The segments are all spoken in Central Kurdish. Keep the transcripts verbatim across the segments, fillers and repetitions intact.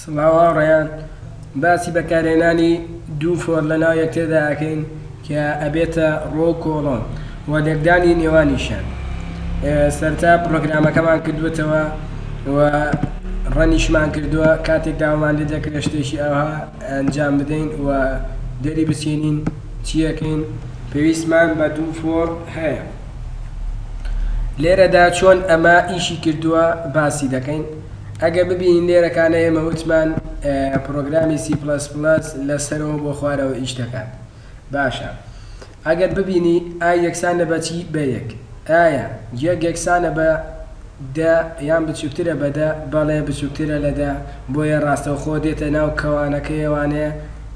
سڵاو ڕێیان باسی بەکارهێنانی دوو فۆر لەناو یەکتردا ئەکەین کە ئەبێتە ڕۆ کۆڵۆن و لێکدانی نێوانیشان. سەرتا پرۆگرامەکەمان کردوێتەوە و ڕەنیشمان کردووە کاتێک داوامان لێ دەکرێت شتێکی ئەوها ئەنجام بدەین و دەری بچێنین چیەکەین پێویستمان بە دوو فۆر هەیە. لێرەدا چۆن ئەمە ئیشی کردووە باسی دەکەین. ئەگە ببینین لێرەکانە ئێمە وتمان پرۆگرامی سی پلس پلس لەسەرەوە بۆ خوارەوە ئیش دەکات. باشە ئەگەر ببینی ئای یەکسانە بە چی بە یەک، ئایا یەک یەکسانە بە دە یان بچووکترە بە دە؟ بەڵێ بچووکترە لە دە، بۆیە ڕاستەوخۆ دێتە ناو کەوانەکەیەوانەیە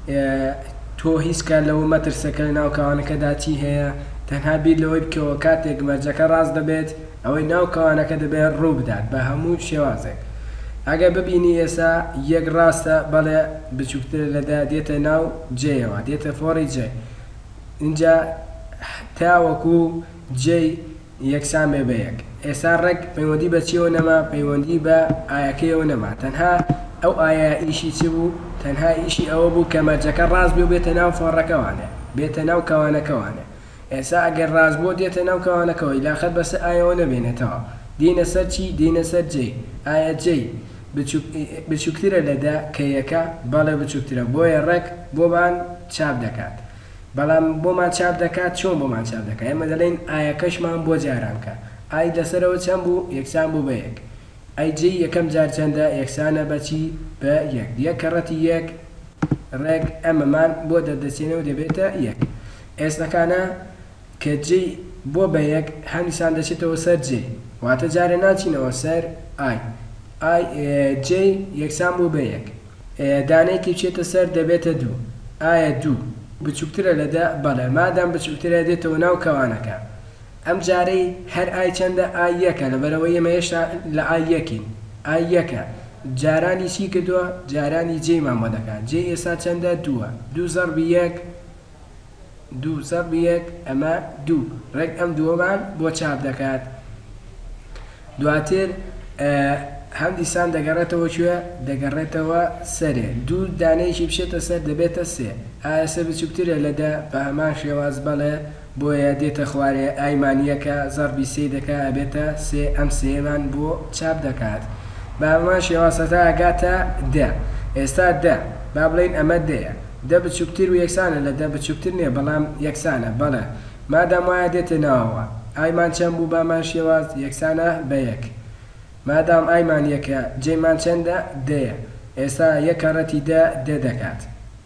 تۆ هیچ کار لەوە مەترسەکە لە ناو کەوانەکەدا چی هەیە، تەنها بیر لەوەی بکەوە کاتێک مەرجەکە ڕاست دەبێت ئەوەی ناو کەوانەکە دەبێت ڕوو بدات بە هەموو شێوازێک. ئەگە ببینی ئێستا یەک ڕاستە بەڵێ بچووکترە لەدا دێتە ناو جێیەوە، دێتە فۆڕی جێ. اینجا تاوەکو جێی یەکسان بێ بە یەک. ئێستا ڕێک پەیوەندی بە چیەوە نەما، پەیوەندی بە ئایەکەیەوە نەما، تەنها ئەو ئایا ئیشی چی بوو؟ تەنها ئیشی ئەوە بوو کە مەرجەکە ڕاست بێ و بێتە ناو فۆڕەکەوانێ، بێتە ناو کەوانەکەوانێ. ئێستا ئەگەر ڕاست بۆ دێتە ناو کەوانەکەەوە لاخەت بەسەر ئایەوە نەبێنێتەوە، دینە سەر چی؟ دینە سەر جێ. ئایا جێی بچووکترە لەدا کە یەکە؟ بەڵێ بچووکترە، بۆیە ڕێک بۆمان چاپ دەکات. بەڵام بۆمان چاپ دەکات چۆن بۆمان چاپ دەکات؟ ئێمە دەڵێن ئایەکەشمان بۆ جاران کە ئای لەسەرەوە چەند بوو؟ یەکسان بوو بە یەک. ئای جێی یەکەم جار چەندە؟ یەکسانە بەچی؟ بە یەک. یەک کەڕەتی یەک ڕێک ئەمەمان بۆ دەردەچێنەوە دەبێتە یەک. ئێستەکانە کە جێی بۆ بە یەک هەمیسان دەچێتەوە سەر جێ، واتە جارە ناچینەوە سەر ئای. ئای جێی یەکسان بوو بە یەک، دانەیەکی بچێتە سەر دەبێتە دوو. ئایا دوو بچووکترە لەدا؟ بەڵێ مادام بچووکترە دێتەوە ناو کەوانەکە. ئەم جارەی هەر ئای چەندە؟ ئای یەکە، لەبەرەوەی ئێمە هێشتا لە ئای یەکین. ئای یەکە جارانی چی کردووە؟ جارانی جێیمان بۆ دەکات. جێ ئێستا چەندە؟ دووە. دوو زەربی یەک، دوو زەربی یەک ئەمە دوو، ڕێک ئەم دووەمان بۆ چاپ دەکات. دواتر هەم دیسان دەگەڕێتەوە کوێ؟ دەگەڕێتەوە سەرێ. دوو دانەیەکی بچێتە سەر دەبێتە سێ. ئایا سە بچووکترە لەدا؟ بە هەمان شێواز بەڵێ، بۆیە دێتە خوارێ ئایمان یەکە زەربی سێ دەکا ئەبێتە سێ، ئەم سێمان بۆ چاپ دەکات. بە هەمان شێوازەتا ئەگاتە دە. ئێستا دە با بڵێن ئەمە دەیە، دە بچووکتر و یەکسانە لە دە بچووکتر نییە بەڵام یەکسانە. بەڵێ مادام وایە دێتە ناوەوە ئایمان چەند بوو؟ بامان شێواز یەکسانە بە یەک. مادام ئایمان یەکە جێمان چەندە؟ دەیە. ئێستا یەک کەڕەتی دە دە دەکات.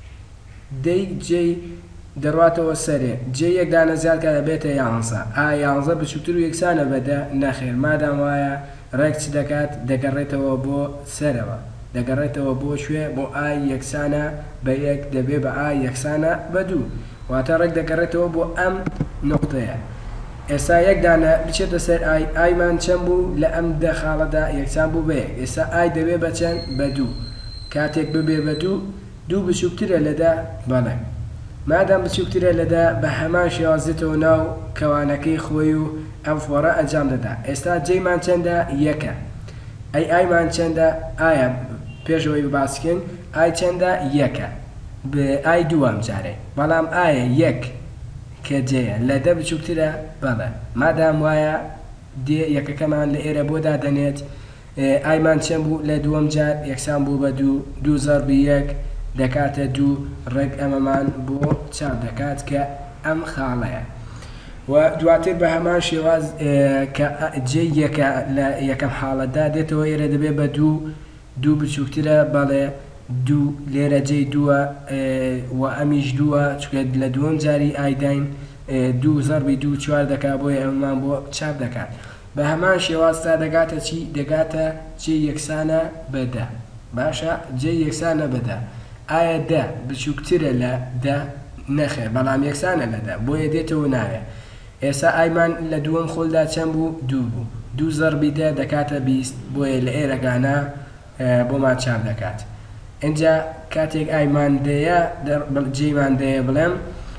دەی جێی دەڕواتەوە سەرێ، جێ یەک دانە زیادکە دەبێتە یانزە. ئایا یانزە بچووکتر و یەکسانە بە دە؟ نەخێر، مادام وایە ڕێک چ دەکات؟ دەگەڕێتەوە بۆ سەرەوە، دەگەڕێتەوە بۆ شوێ بۆ ئای یەکسانە بە یەک دەبێ بە ئای یەکسانە بە دوو، واتە ڕێک دەگەڕێتەوە بۆ ئەم نقطەیە. ئێستا یەک دانە بچێتە سەر ئای، ئایمان چەند بوو؟ لە ئەم دە خاڵەدا یەکسان بوو بە یەک. ئێستا ئای دەبێ بە چەند؟ بە دوو. کاتێک ببێ بە دوو، دوو بچووکترە لەدا؟ بەڵێ مادام بچووکترە لەدا بە هەمان شێوازێتەوە ناو کەوانەکەی خۆی و ئەم فۆڕە ئەنجام دەدا. ئێستا جێمان چەندە؟ یەکە. ئەی ئایمان چەندە؟ ئایا پێشەوەی باسکەین ئای چەندە؟ یەکە بە ئای دووەم جارێ، بەڵام ئایا یەک کە جێیە لە دە بچووکترە؟ بەڵێ مادام وایە دێ یەکەکەمان لە ئێرە بۆ دادەنێت. ئایمان چەند بوو؟ لە دووەم جار یەکسان بوو بە دوو، دوو زەربی یەک دەکاتە دوو، ڕێک ئەمەمان بۆ چاپ دەکات کە ئەم خاڵەیە. و دواتر بە هەمان شێواز کە جێ یەکە لە یەکەم حاڵەتدا دێتەوە ئێرە دەبێ بە دوو، دوو بچووکترە؟ بەڵێ دوو لێرە جێی دووە و ئەمیش دووە چکە لە دووەم جاری ئایداین دوو زەربی دوو چوار دەکات، بۆیە ئەمەمان بۆ چاپ دەکات. بە هەمان شێواز تا دەگاتە چی؟ دەگاتە جێ یەکسانە بە دە. باشە جێ یەکسانە بە دە. ئایا دە بچووکترە لە دە؟ نەخێر، بەڵام یەکسانە لەدا، بۆیە دێتەوە ناوێ. ئێستا ئایمان لە دووەم خۆلدا چەند بوو؟ دوو بوو. دوو زەربی دە دەکاتە بیست، بۆیە لە ئێرەگانە بۆمان چاپ دەکات. اینجا کاتێک ئایمان دەیە جێمان دەیە بڵێم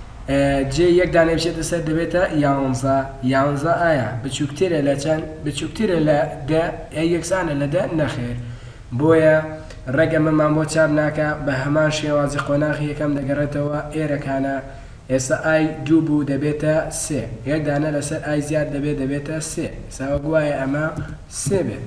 جێ یەک دانێ بچێتە سەر دەبێتە یانزە. یانزە ئایا بچووکترە لە چەند؟ بچووکترە لە دە؟ یەکسانە لە دە؟ نەخێر، بۆیە ڕێگەمەمان بۆ چاپ ناکە بە هەمان شێوازی قۆناغی یەکەم دەگەڕێتەوە ئێرەکانە. ئێستا ئای دوو بوو دەبێتە سێ، یەک دانە لەسەر ئای زیاد دەبێت دەبێتە سێ. ساوە گوایە ئەمە سێ بێت،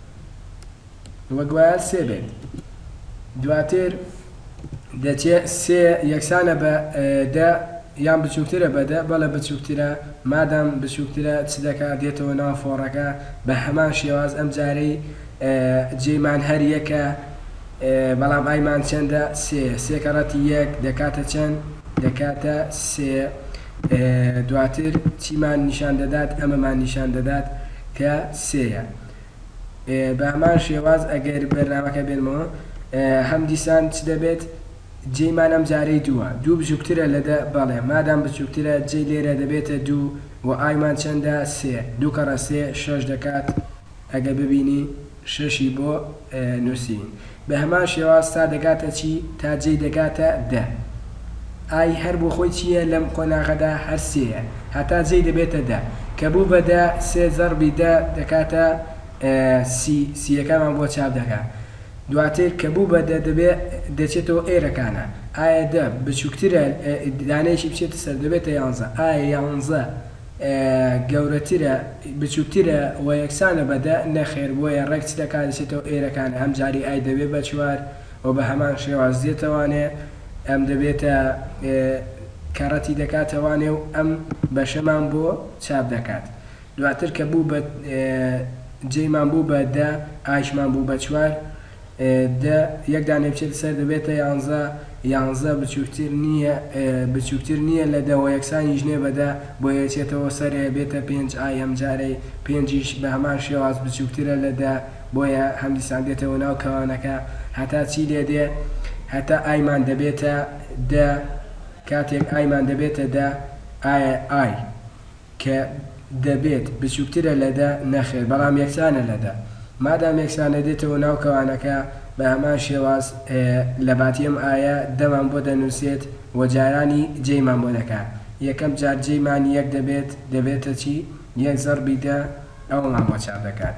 وەگوایە سێ بێت. دواتر دەچێت سێ یەکسانە بە دە یان بچووکترە بەدە، بەڵە بچووکترە. مادام بچووکترە چ دەکات دێتەوە ناو فۆڕەکە. بە هەمان شێواز ئەم جارەی جێمان هەر یەکە، بەڵام ئایمان چەندە؟ سێ. سێ کەڕەتی یەک دەکاتە چەند؟ دەکاتە سێ. دواتر چیمان نیشان دەدات؟ ئەمەمان نیشان دەدات کە سێیە. بە هەمان شێواز ئەگەر بەرنامەکە بێنمەوە هەم دیسان چ دەبێت؟ جێمان ئەم جارەی دووە. دوو بچووکترە لەدە، بەڵێ مادام بچووکترە جێ لێرە دەبێتە دوو و ئایمان چەندە؟ سێ. دوو کەڕە سێ شەش دەکات. ئەگە ببینی شەشی بۆ نووسین. بە هەمان شێواز تا دەکاتە چی؟ تا جێ دەکاتە دە. ئای هەر بۆ خۆی چییە لەم قۆناغەدا؟ هەر سێیە، هەتا جێ دەبێتە دە، کە بوو بە دە سێ زەربی دە دەکاتە سی. سیەکەمان بۆ چاپ دەکات. دواتر کە بوو بە دە دەبێت دەچێتەوە ئێرەکانە. ئایا دە بچووکترە دانەیەکی بچێتە سەر دەبێتە یانزە. ئایا یانزە گەورەترە بچووکترە و یەکسانە بەدە؟ نەخێر. بۆیە ڕێک چ دەکات؟ دەچێتەوە ئێرەکانە. هەم جاری ئای دەبێت بە چوار و بە هەمان شێواز دێتەوانێ. ئەم دەبێتە کەڕەتی دەکاتەوانێ و ئەم بەشەمان بۆ چاپ دەکات. دواتر کە بوو بە جێمان بوو بە دە، ئایشمان بوو بە چوار، دە یەک دانێ بچێت سەر دەبێتە یانزە. یانزە بچووکتر نییە بچووکتر نییە لە دەوە یەکسانی ژنێ بەدە، بۆ یەچێتەوە سەرێ بێتە پێنج. ئای ئەم جارەی پێنجیش بە هەمان شێواز بچووکترە لەدە، بۆیە هەمدیسان دێتەوە ناو کەوانەکە. هەتا چی لێ دێ؟ هەتا ئایمان دەبێتە دە. کاتێک ئایمان دەبێتە دە، ئایە ئای کە دەبێت بچووکترە لەدە؟ نەخێر، بەڵام یەکسانە لەدە. مادام یەکسانە دێتەوە ناو کەوانەکە بە هەمان شێواز لە باتیم ئایە دەمان بۆ دەنووسێت و جارانی جێمان بۆ دەکات. یەکەم جار جێمان یەک دەبێت دەبێتە چی؟ یەک زەربی دە، ئەومان بۆ چاپ دەکات.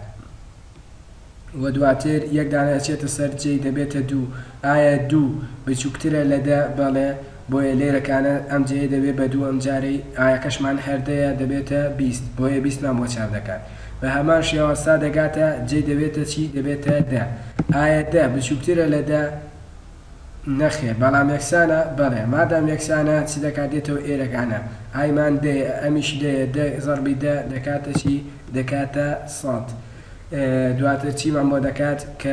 و دواتر یەک دانە ئەچێتە سەر جێ دەبێتە دوو. ئایا دوو بچووکترە لەدە؟ بەڵێ. بۆیە لێرەکانە ئەم جێ دەبێت بە دوو. ئەم جارەی ئایەکەشمان هەردەیە دەبێتە بیست، بۆیە بیستمان بۆ چاپ دەکات. بە هەمان شێواز تا دەگاتە جێ دەبێتە چی؟ دەبێتە دە. ئایا دە بچووکترە لەدە؟ نەخێر، بەڵام یەکسانە؟ بەڵێ. مادام یەکسانە چ دەکات؟ دێتەوە ئێرەکانە. ئایمان دەیە، ئەمیش دەیە، دە زەربی دە دەکاتە چی؟ دەکاتە سەد. دواتر چیمان بۆ دەکات کە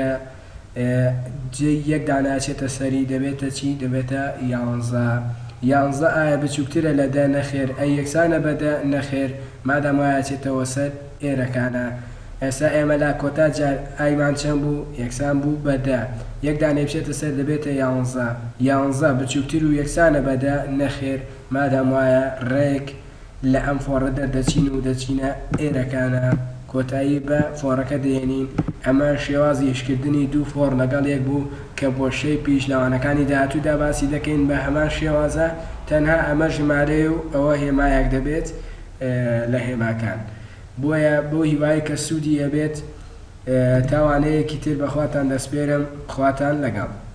جێ یەک داناچێتە سەری دەبێتە چی؟ دەبێتە یانزە. یانزە ئایا بچووکترە لەدە؟ نەخێر. ئەی یەکسانە بەدە؟ نەخێر، مادام وایەچێتەوە سەر ئێرەکانە. ئێستا ئێمە لا کۆتا جار ئایمان چەند بوو؟ یەکسان بوو بەدە. یەک دانێ بچێتە سەر دەبێتە یانزە. یانزە بچووکتر و یەکسانە بەدە؟ نەخێر، مادام وایە ڕێک لە ئەم فۆڕە دەردەچین و دەچینە ئێرەکانە. کۆتایی بە فۆڕەکە دێنین. ئەمە شێوازی هێشکردنی دوو فۆڕ لەگەڵ یەک بوو کە بۆ شەی پیشلاوانەکانی داهاتوودا باسی دەکەین. بە هەمان شێوازە تەنها ئەمە ژمارەیە و ئەوە هێمایەک دەبێت لە هێماکان. بۆیە بۆ هیوای کە سوودی هەبێت تاوانەیەکی تر بەخواتان دەسپێرم. خواتان لەگەڵ.